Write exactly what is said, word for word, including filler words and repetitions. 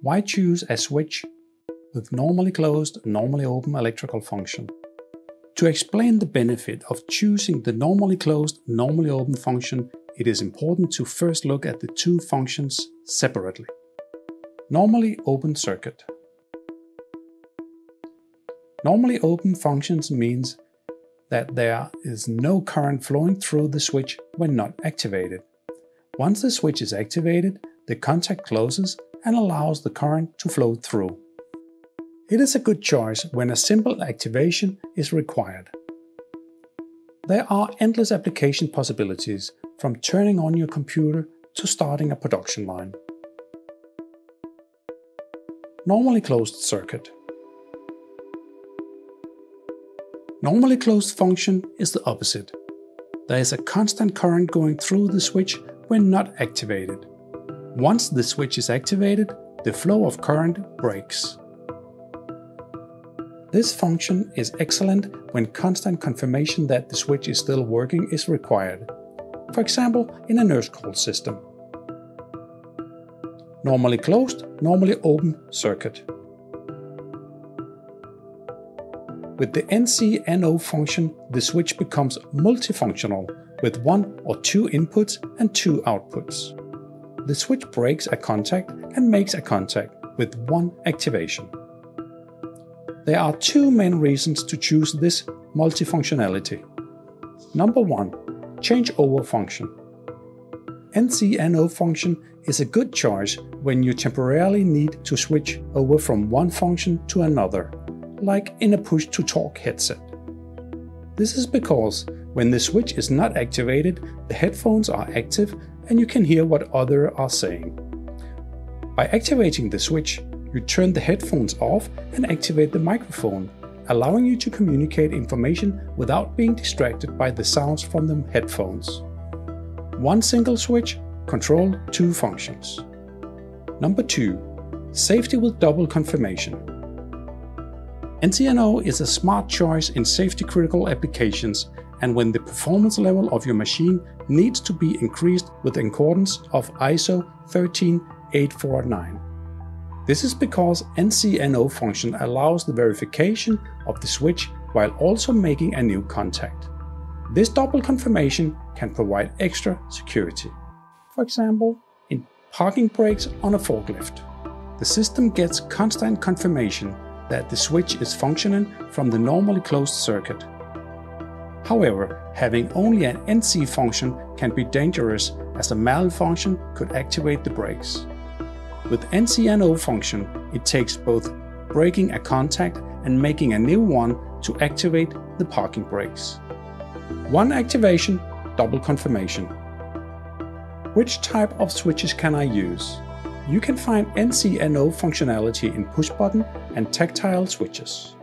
Why choose a switch with normally closed, normally open electrical function? To explain the benefit of choosing the normally closed, normally open function, it is important to first look at the two functions separately. Normally open circuit. Normally open functions means that there is no current flowing through the switch when not activated. Once the switch is activated, the contact closes and allows the current to flow through. It is a good choice when a simple activation is required. There are endless application possibilities, from turning on your computer to starting a production line. Normally closed circuit. Normally closed function is the opposite. There is a constant current going through the switch when not activated. Once the switch is activated, the flow of current breaks. This function is excellent when constant confirmation that the switch is still working is required, for example in a nurse call system. Normally closed, normally open circuit. With the N C N O function, the switch becomes multifunctional with one or two inputs and two outputs. The switch breaks a contact and makes a contact with one activation. There are two main reasons to choose this multifunctionality. Number one, changeover function. N C N O function is a good choice when you temporarily need to switch over from one function to another, like in a push-to-talk headset. This is because when the switch is not activated, the headphones are active and you can hear what others are saying. By activating the switch, you turn the headphones off and activate the microphone, allowing you to communicate information without being distracted by the sounds from the headphones. One single switch, control two functions. Number two, safety with double confirmation. N C N O is a smart choice in safety-critical applications and when the performance level of your machine needs to be increased with accordance of I S O thirteen eight forty-nine. This is because N C N O function allows the verification of the switch while also making a new contact. This double confirmation can provide extra security. For example, in parking brakes on a forklift. The system gets constant confirmation that the switch is functioning from the normally closed circuit. However, having only an N C function can be dangerous as a malfunction could activate the brakes. With N C N O function, it takes both breaking a contact and making a new one to activate the parking brakes. One activation, double confirmation. Which type of switches can I use? You can find N C N O functionality in push button and tactile switches.